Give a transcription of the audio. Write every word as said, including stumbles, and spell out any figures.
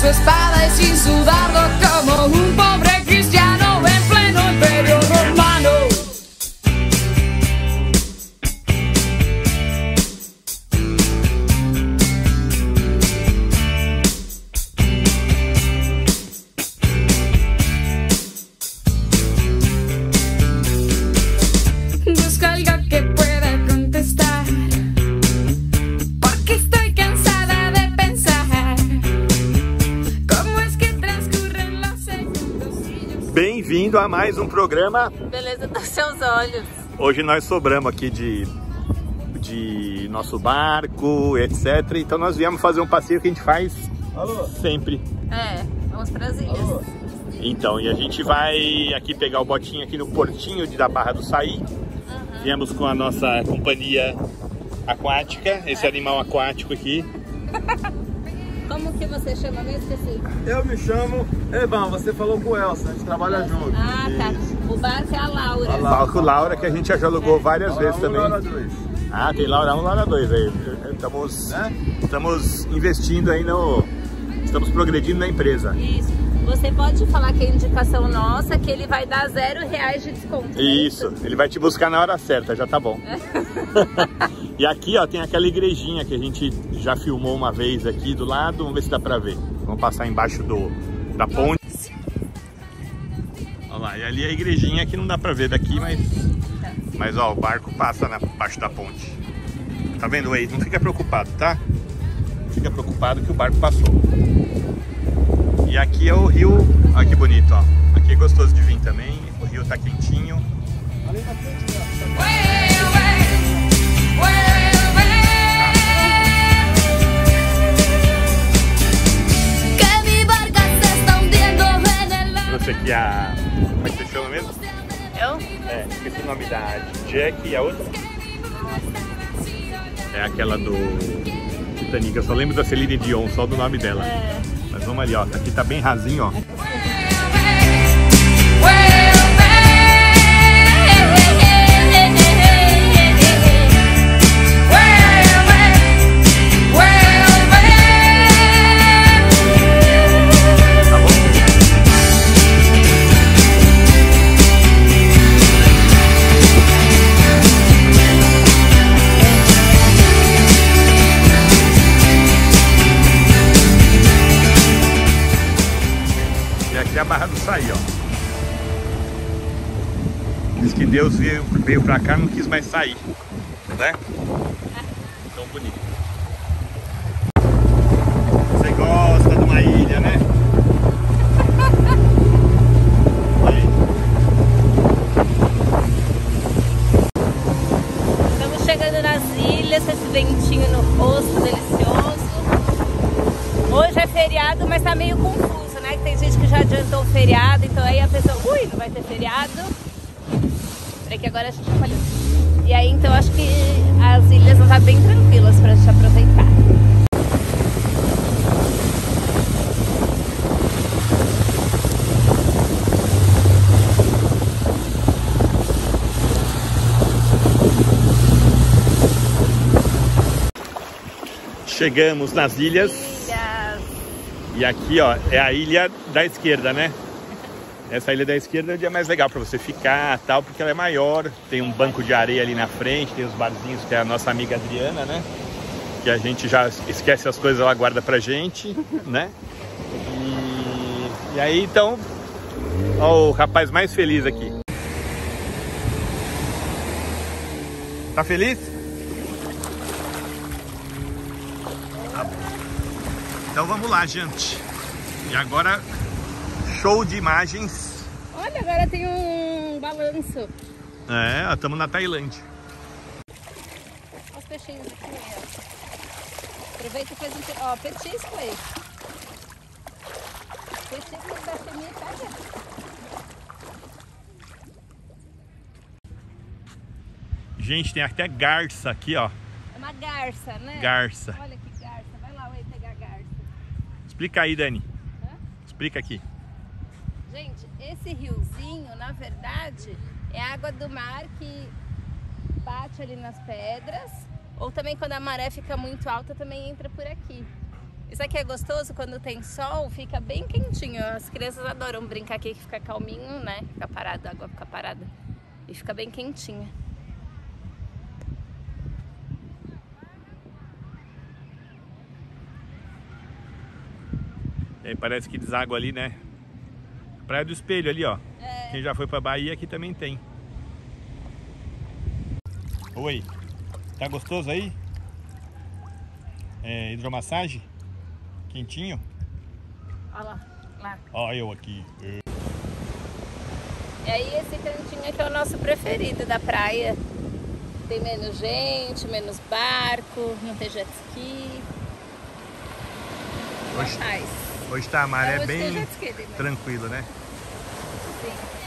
su espada y sin sudarlo como un pobre cristiano en pleno imperio romano. Busca algo que pueda contestar, porque estoy cansada de pensar como es que transcurren los segundos. Bem-vindo a mais um programa Beleza dos seus olhos. Hoje nós sobramos aqui de, de nosso barco, etcétera. Então nós viemos fazer um passeio que a gente faz Alô? sempre. É, vamos para as ilhas. Alô? Então, e a gente vai aqui pegar o botinho aqui no portinho de da Barra do Saí. Uhum. Viemos com a nossa companhia aquática, esse animal aquático aqui. Como que você chama mesmo? Esqueci. Eu me chamo Evan, você falou com o Elsa, a gente trabalha junto. Ah, tá. O barco é a Laura. O barco Laura, que a gente já alugou várias Laura vezes um, também. Laura dois. Ah, tem Laura um, Laura dois aí. Estamos, É? estamos investindo aí no... Estamos progredindo na empresa. Isso. Você pode falar que é indicação nossa, que ele vai dar zero reais de desconto. Isso, ele vai te buscar na hora certa, já tá bom. E aqui, ó, tem aquela igrejinha que a gente já filmou uma vez aqui do lado. Vamos ver se dá pra ver. Vamos passar embaixo do, da ponte. Olha lá, e ali a igrejinha que não dá pra ver daqui, mas... Mas, ó, o barco passa na, embaixo da ponte. Tá vendo aí? Não fica preocupado, tá? Não fica preocupado que o barco passou. E aqui é o rio, olha que bonito, ó. Aqui é gostoso de vir também, o rio tá quentinho. Ali na frente, né? Trouxe aqui a... como é que você chama mesmo? Eu? É, esqueci o nome da Jack e a outra? É aquela do Titanic, eu só lembro da Celine Dion, só do nome dela. É. Mas vamos ali, ó, aqui tá bem rasinho, ó. Aqui é a Barra do Saí, ó. Diz que Deus veio, veio pra cá e não quis mais sair, né? Tão bonito. Você gosta de uma ilha, né? Aí. Estamos chegando nas ilhas, esse ventinho no rosto, delicioso. Hoje é feriado, mas tá meio confuso. Que tem gente que já adiantou o feriado, então aí a pessoa, ui, não vai ter feriado. Peraí que agora a gente já falhou. E aí então acho que as ilhas vão estar bem tranquilas pra gente aproveitar. Chegamos nas ilhas. E aqui, ó, é a ilha da esquerda, né? Essa ilha da esquerda é o dia mais legal para você ficar, tal, porque ela é maior. Tem um banco de areia ali na frente, tem os barzinhos que é a nossa amiga Adriana, né? Que a gente já esquece as coisas, ela guarda pra gente, né? E, e aí, então, ó, o rapaz mais feliz aqui. Tá feliz? Tá bom. Então vamos lá, gente. E agora, show de imagens. Olha, agora tem um balanço. É, estamos na Tailândia. Olha os peixinhos aqui, ó. Aproveita e faz um... Ó, petisco aí. Petisco da sashimi, pega. Gente, tem até garça aqui, ó. É uma garça, né? Garça. Olha que garça. Vai lá, vai pegar garça. Explica aí, Dani. Hã? Explica aqui. Gente, esse riozinho, na verdade, é água do mar que bate ali nas pedras. Ou também quando a maré fica muito alta, também entra por aqui. Isso aqui é gostoso, quando tem sol, fica bem quentinho. As crianças adoram brincar aqui, que fica calminho, né? Fica parado, a água fica parada. E fica bem quentinha. E aí parece que deságua ali, né? Praia do Espelho ali, ó. É. Quem já foi pra Bahia aqui também tem. Oi, tá gostoso aí? É, hidromassagem? Quentinho? Olha lá, lá. Ó, eu aqui. E aí esse cantinho aqui é o nosso preferido da praia. Tem menos gente, menos barco, não tem jet ski. Hoje, Mais. hoje tá a maré Hoje tem bem jet ski ali, né? tranquilo, né? Sim.